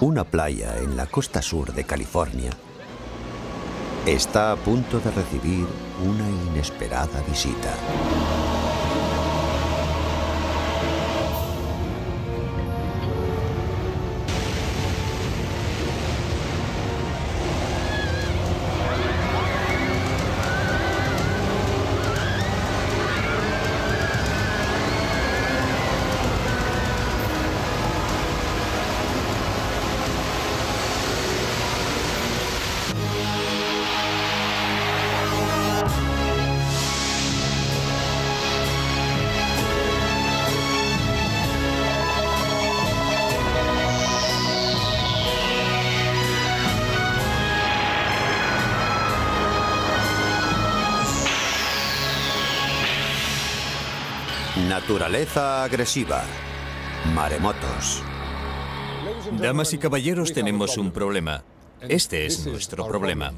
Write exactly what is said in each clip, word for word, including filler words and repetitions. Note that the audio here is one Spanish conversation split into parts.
Una playa en la costa sur de California está a punto de recibir una inesperada visita. Naturaleza agresiva. Maremotos. Damas y caballeros, tenemos un problema. Este es nuestro problema.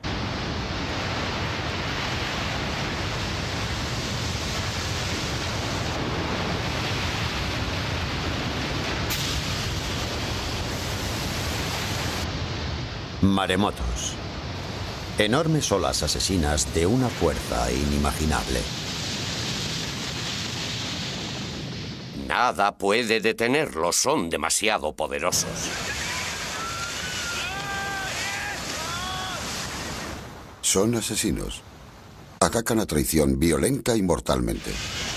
Maremotos. Enormes olas asesinas de una fuerza inimaginable. Nada puede detenerlos, son demasiado poderosos. Son asesinos. Atacan a traición violenta y mortalmente.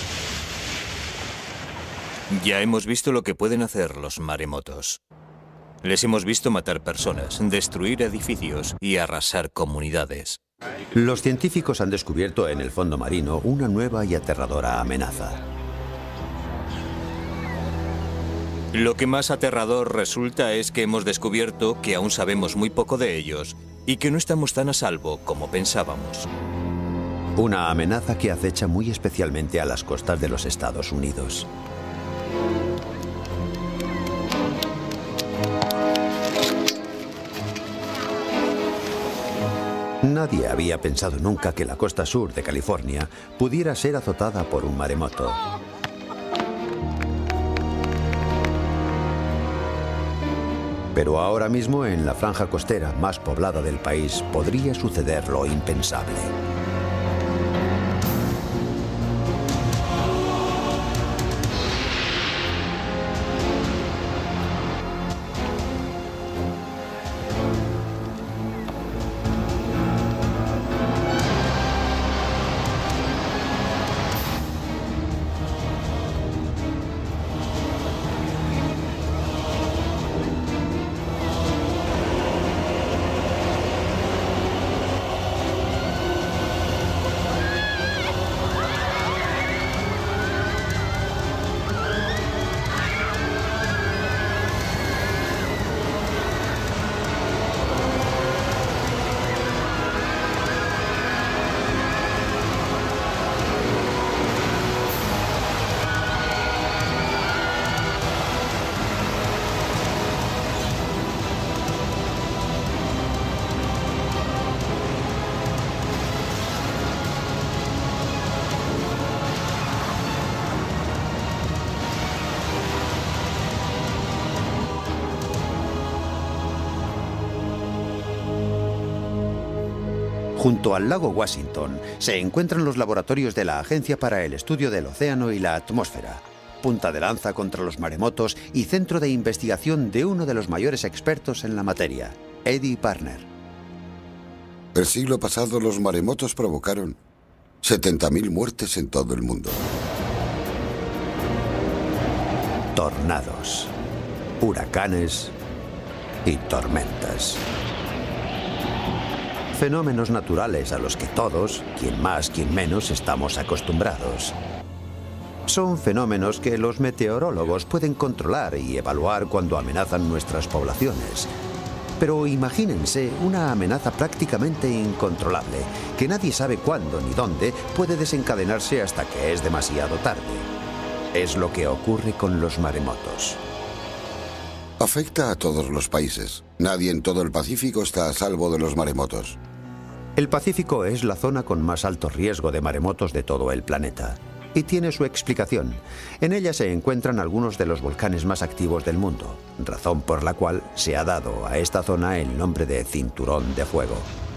Ya hemos visto lo que pueden hacer los maremotos. Les hemos visto matar personas, destruir edificios y arrasar comunidades. Los científicos han descubierto en el fondo marino una nueva y aterradora amenaza. Lo que más aterrador resulta es que hemos descubierto que aún sabemos muy poco de ellos y que no estamos tan a salvo como pensábamos. Una amenaza que acecha muy especialmente a las costas de los Estados Unidos. Nadie había pensado nunca que la costa sur de California pudiera ser azotada por un maremoto. Pero ahora mismo, en la franja costera más poblada del país, podría suceder lo impensable. Junto al lago Washington se encuentran los laboratorios de la Agencia para el Estudio del Océano y la Atmósfera, punta de lanza contra los maremotos y centro de investigación de uno de los mayores expertos en la materia, Eddie Parner. El siglo pasado los maremotos provocaron setenta mil muertes en todo el mundo. Tornados, huracanes y tormentas. Fenómenos naturales a los que todos, quien más, quien menos, estamos acostumbrados. Son fenómenos que los meteorólogos pueden controlar y evaluar cuando amenazan nuestras poblaciones. Pero imagínense una amenaza prácticamente incontrolable, que nadie sabe cuándo ni dónde puede desencadenarse hasta que es demasiado tarde. Es lo que ocurre con los maremotos. Afecta a todos los países. Nadie en todo el Pacífico está a salvo de los maremotos. El Pacífico es la zona con más alto riesgo de maremotos de todo el planeta. Y tiene su explicación. En ella se encuentran algunos de los volcanes más activos del mundo, razón por la cual se ha dado a esta zona el nombre de Cinturón de Fuego.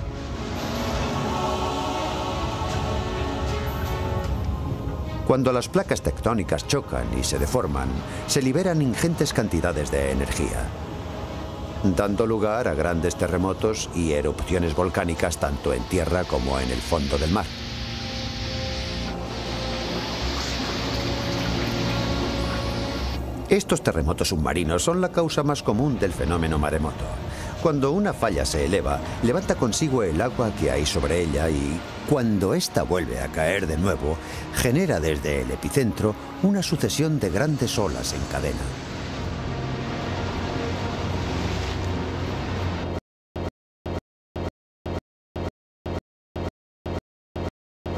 Cuando las placas tectónicas chocan y se deforman, se liberan ingentes cantidades de energía, dando lugar a grandes terremotos y erupciones volcánicas tanto en tierra como en el fondo del mar. Estos terremotos submarinos son la causa más común del fenómeno maremoto. Cuando una falla se eleva, levanta consigo el agua que hay sobre ella y, cuando ésta vuelve a caer de nuevo, genera desde el epicentro una sucesión de grandes olas en cadena.